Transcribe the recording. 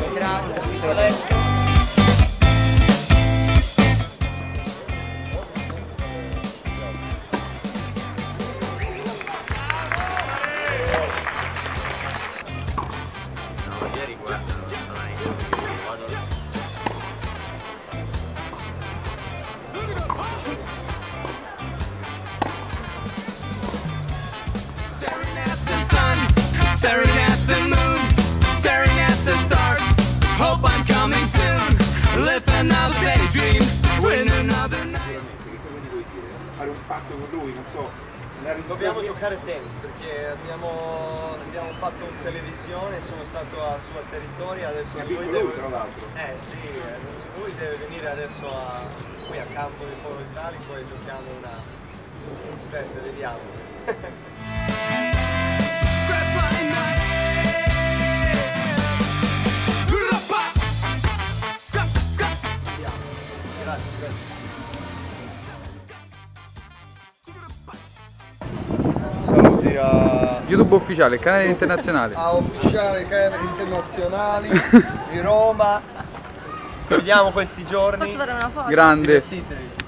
Grazie. Ieri guarda, staring at the moon, staring at the stars. Hope I'm coming soon. Live another daydream, win another night. Fare un patto con lui, non so. dobbiamo giocare a tennis perché abbiamo fatto un televisione, sono stato a suo territorio, adesso lui deve... tra l'altro. Sì, lui deve venire adesso qui a campo di Foro Italico e giochiamo un set, vediamo. Saluti a YouTube ufficiale, canale internazionale. A ufficiale canali internazionali Di Roma. Ci vediamo questi giorni. Posso fare una foto? Grande. Divertitevi.